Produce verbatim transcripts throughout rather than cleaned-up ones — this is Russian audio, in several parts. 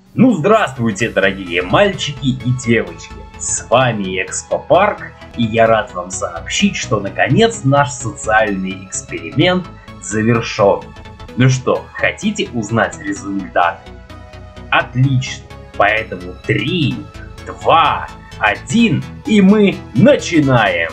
Ну здравствуйте, дорогие мальчики и девочки, с вами Экспопарк, и я рад вам сообщить, что наконец наш социальный эксперимент завершен. Ну что, хотите узнать результаты? Отлично, поэтому три, два, один и мы начинаем!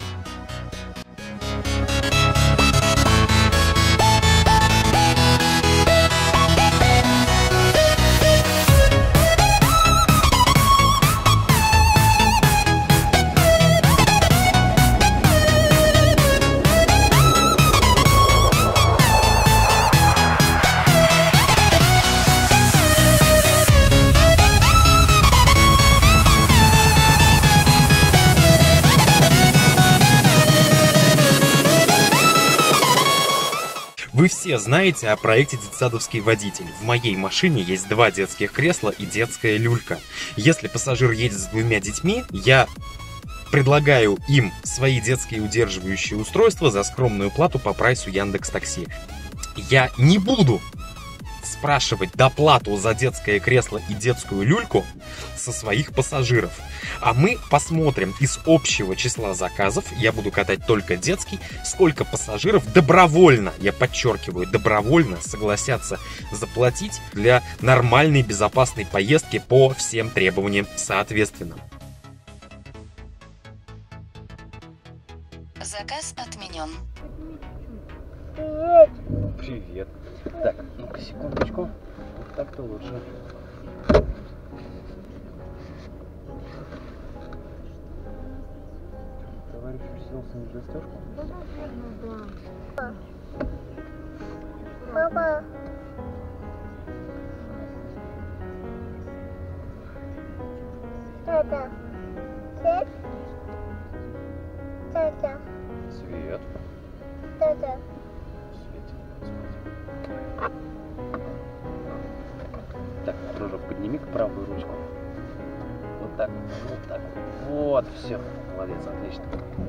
Вы все знаете о проекте «Детсадовский водитель». В моей машине есть два детских кресла и детская люлька. Если пассажир едет с двумя детьми, я предлагаю им свои детские удерживающие устройства за скромную плату по прайсу Яндекс.Такси. Я не буду спрашивать доплату за детское кресло и детскую люльку со своих пассажиров. А мы посмотрим из общего числа заказов, я буду катать только детский, сколько пассажиров добровольно, я подчеркиваю, добровольно согласятся заплатить для нормальной безопасной поездки по всем требованиям соответственно. Заказ отменен. Привет. Так, ну-ка, секундочку. Вот так-то лучше. Товарищ уселся на застежку? Папа. Тата. Свет. Тата. Свет. Тата. Так, дружок, подними-ка правую ручку. Вот так, вот так. Вот, все. Молодец, отлично.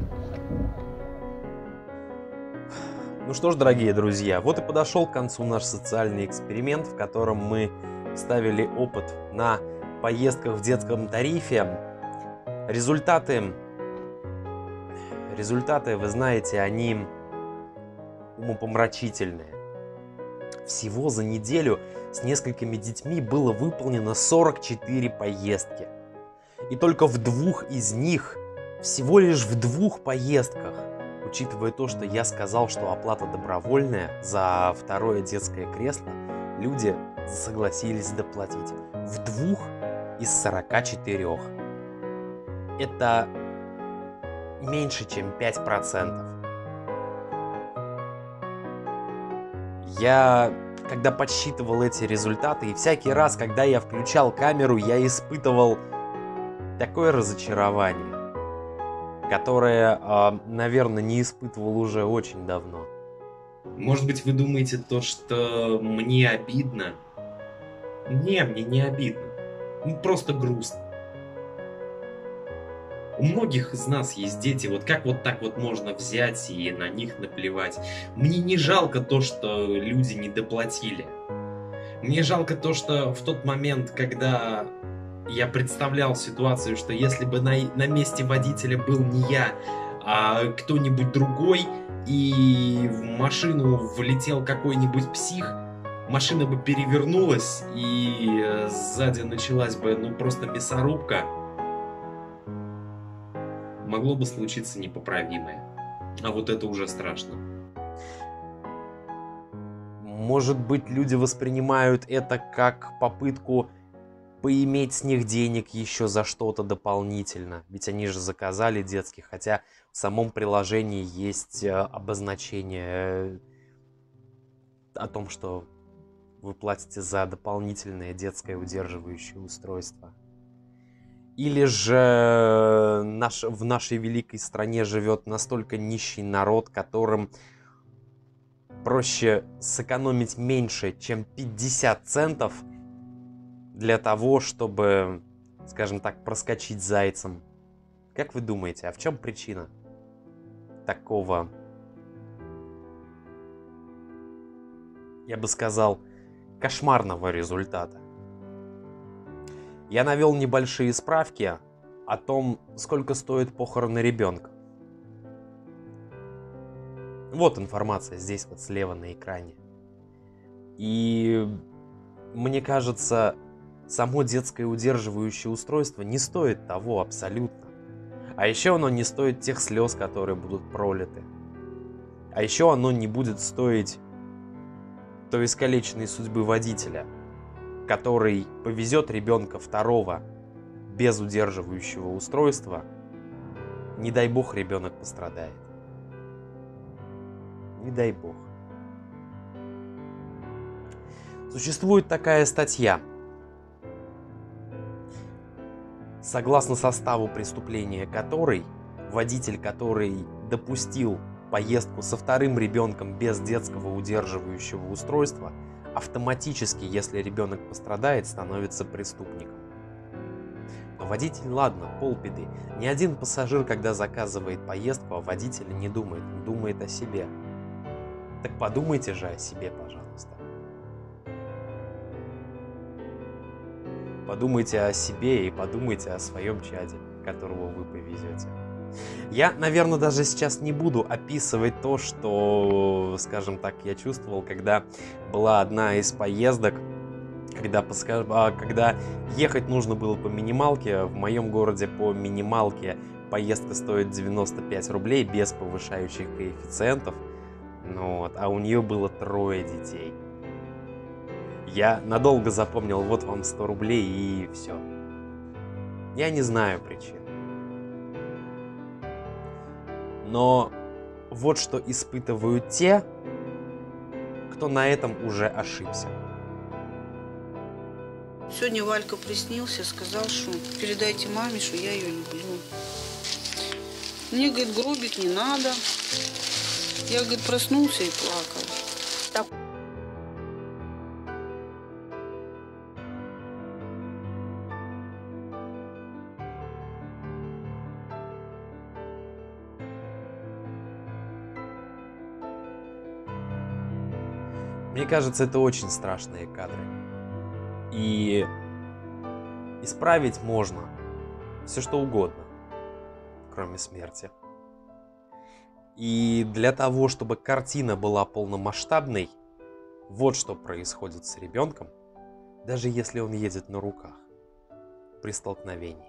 Ну что ж, дорогие друзья, вот и подошел к концу наш социальный эксперимент, в котором мы ставили опыт на поездках в детском тарифе. Результаты, результаты, вы знаете, они умопомрачительные. Всего за неделю с несколькими детьми было выполнено сорок четыре поездки. И только в двух из них, всего лишь в двух поездках, учитывая то, что я сказал, что оплата добровольная за второе детское кресло, люди согласились доплатить. В двух из сорока четырёх. Это меньше, чем пять процентов. Я, когда подсчитывал эти результаты, и всякий раз, когда я включал камеру, я испытывал такое разочарование, которое, наверное, не испытывал уже очень давно. Может быть, вы думаете то, что мне обидно? Не, мне не обидно. Просто грустно. У многих из нас есть дети, вот как вот так вот можно взять и на них наплевать. Мне не жалко то, что люди не доплатили. Мне жалко то, что в тот момент, когда я представлял ситуацию, что если бы на, на месте водителя был не я, а кто-нибудь другой, и в машину влетел какой-нибудь псих, машина бы перевернулась, и сзади началась бы, ну, просто мясорубка, могло бы случиться непоправимое. А вот это уже страшно. Может быть, люди воспринимают это как попытку поиметь с них денег еще за что-то дополнительно. Ведь они же заказали детский, хотя в самом приложении есть обозначение о том, что вы платите за дополнительное детское удерживающее устройство. Или же наш, в нашей великой стране живет настолько нищий народ, которым проще сэкономить меньше, чем пятьдесят центов для того, чтобы, скажем так, проскочить зайцем. Как вы думаете, а в чем причина такого, я бы сказал, кошмарного результата? Я навел небольшие справки о том, сколько стоит похороны ребенка. Вот информация здесь вот слева на экране. И мне кажется, само детское удерживающее устройство не стоит того абсолютно. А еще оно не стоит тех слез, которые будут пролиты. А еще оно не будет стоить той искалеченной судьбы водителя, который повезет ребенка второго без удерживающего устройства. Не дай бог ребенок пострадает. Не дай бог. Существует такая статья. Согласно составу преступления которой, водитель, который допустил поездку со вторым ребенком без детского удерживающего устройства, автоматически, если ребенок пострадает, становится преступником. Но водитель, ладно, полбеды. Ни один пассажир, когда заказывает поездку, о водителе не думает, он думает о себе. Так подумайте же о себе, пожалуйста. Подумайте о себе и подумайте о своем чаде, которого вы повезете. Я, наверное, даже сейчас не буду описывать то, что, скажем так, я чувствовал, когда была одна из поездок, когда, когда ехать нужно было по минималке. В моем городе по минималке поездка стоит девяносто пять рублей без повышающих коэффициентов. Ну, вот, а у нее было трое детей. Я надолго запомнил, вот вам сто рублей и все. Я не знаю причин. Но вот что испытывают те, кто на этом уже ошибся. Сегодня Валька приснился, сказал, что передайте маме, что я ее люблю. Мне, говорит, грубить не надо. Я, говорит, проснулся и плакал. Так. Мне кажется, это очень страшные кадры. И исправить можно все что угодно, кроме смерти. И для того, чтобы картина была полномасштабной, вот что происходит с ребенком, даже если он едет на руках при столкновении.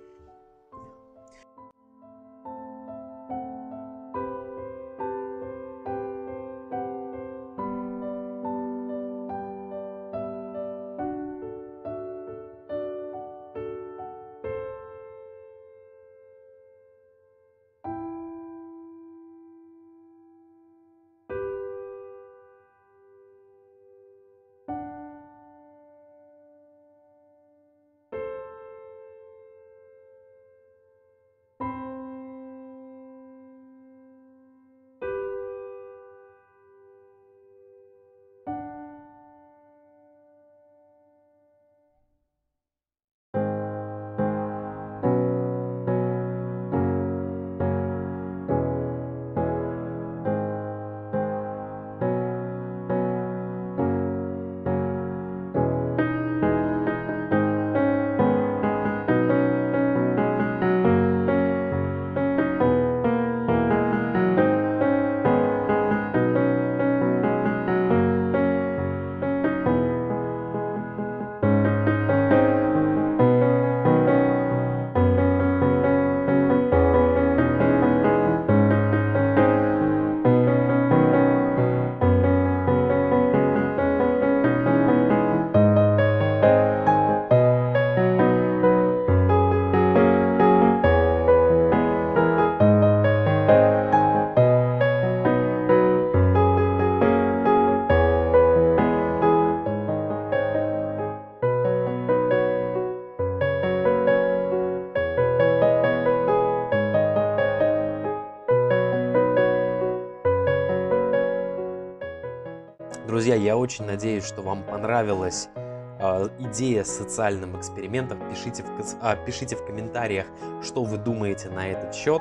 Друзья, я очень надеюсь, что вам понравилась э, идея с социальным экспериментом. Пишите в, э, пишите в комментариях, что вы думаете на этот счет.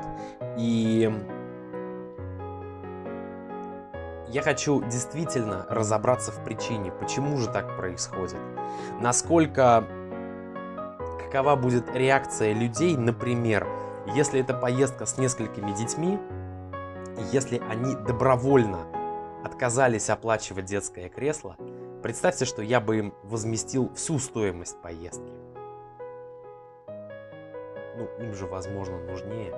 И я хочу действительно разобраться в причине, почему же так происходит. Насколько какова будет реакция людей, например, если это поездка с несколькими детьми, если они добровольно отказались оплачивать детское кресло, представьте, что я бы им возместил всю стоимость поездки. Ну, им же, возможно, нужнее.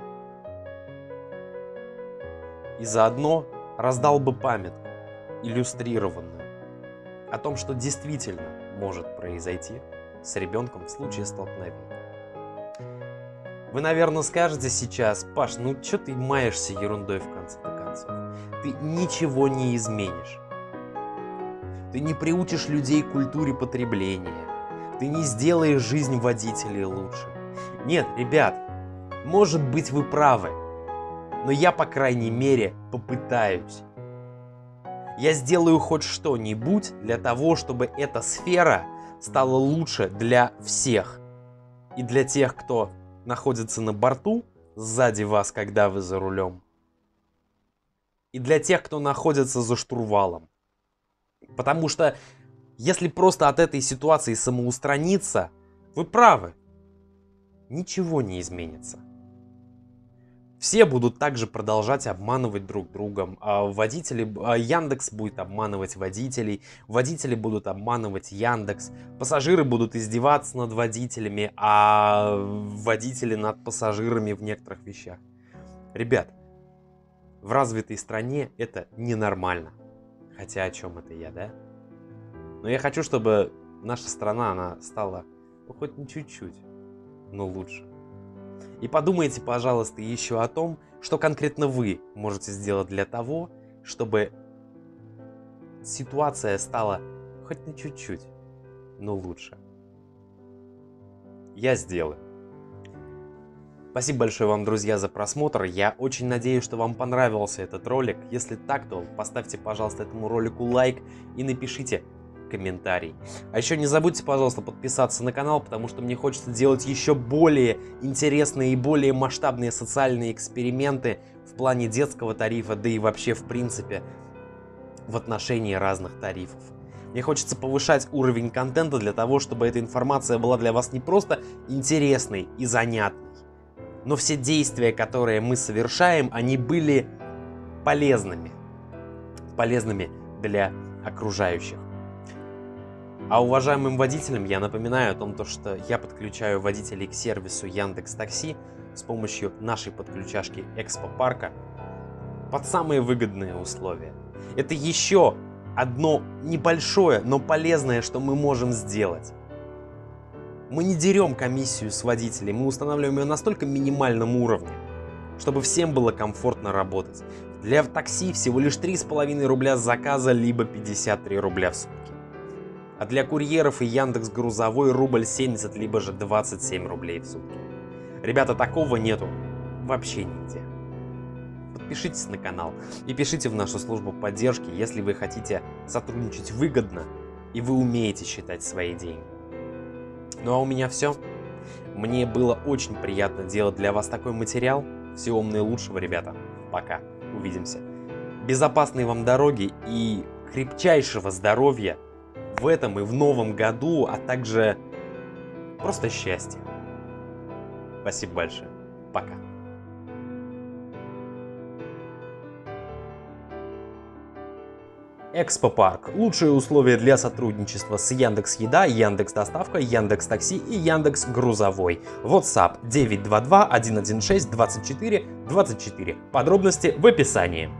И заодно раздал бы памятку, иллюстрированную, о том, что действительно может произойти с ребенком в случае столкновения. Вы, наверное, скажете сейчас: Паш, ну что ты маешься ерундой в конце-то концов? Ты ничего не изменишь. Ты не приучишь людей к культуре потребления. Ты не сделаешь жизнь водителей лучше. Нет, ребят, может быть, вы правы, но я, по крайней мере, попытаюсь. Я сделаю хоть что-нибудь для того, чтобы эта сфера стала лучше для всех. И для тех, кто находится на борту, сзади вас, когда вы за рулем. И для тех, кто находится за штурвалом. Потому что если просто от этой ситуации самоустраниться, вы правы, ничего не изменится. Все будут также продолжать обманывать друг друга. А водители, а Яндекс будет обманывать водителей, водители будут обманывать Яндекс, пассажиры будут издеваться над водителями, а водители над пассажирами в некоторых вещах. Ребят, в развитой стране это ненормально. Хотя о чем это я, да? Но я хочу, чтобы наша страна, она стала, ну, хоть не чуть-чуть, но лучше. И подумайте, пожалуйста, еще о том, что конкретно вы можете сделать для того, чтобы ситуация стала хоть на чуть-чуть, но лучше. Я сделаю. Спасибо большое вам, друзья, за просмотр. Я очень надеюсь, что вам понравился этот ролик. Если так, то поставьте, пожалуйста, этому ролику лайк и напишите комментарий. А еще не забудьте, пожалуйста, подписаться на канал, потому что мне хочется делать еще более интересные и более масштабные социальные эксперименты в плане детского тарифа, да и вообще в принципе в отношении разных тарифов. Мне хочется повышать уровень контента для того, чтобы эта информация была для вас не просто интересной и занятной, но все действия, которые мы совершаем, они были полезными, полезными для окружающих. А уважаемым водителям я напоминаю о том, что я подключаю водителей к сервису Яндекс.Такси с помощью нашей подключашки Экспопарка под самые выгодные условия. Это еще одно небольшое, но полезное, что мы можем сделать. Мы не дерем комиссию с водителей, мы устанавливаем ее на настолько минимальном уровне, чтобы всем было комфортно работать. Для такси всего лишь три с половиной рубля с заказа, либо пятьдесят три рубля в сутки. А для курьеров и Яндекс Грузовой рубль семьдесят, либо же двадцать семь рублей в сутки. Ребята, такого нету вообще нигде. Подпишитесь на канал и пишите в нашу службу поддержки, если вы хотите сотрудничать выгодно и вы умеете считать свои деньги. Ну а у меня все. Мне было очень приятно делать для вас такой материал. Всего вам наилучшего, ребята. Пока. Увидимся. Безопасной вам дороги и крепчайшего здоровья в этом и в новом году, а также просто счастья. Спасибо большое. Пока. Экспопарк. Лучшие условия для сотрудничества с Яндекс.Еда, Яндекс.Доставка, Яндекс.Такси и Яндекс.Грузовой. WhatsApp девять два два один один шесть двадцать четыре двадцать четыре. Подробности в описании.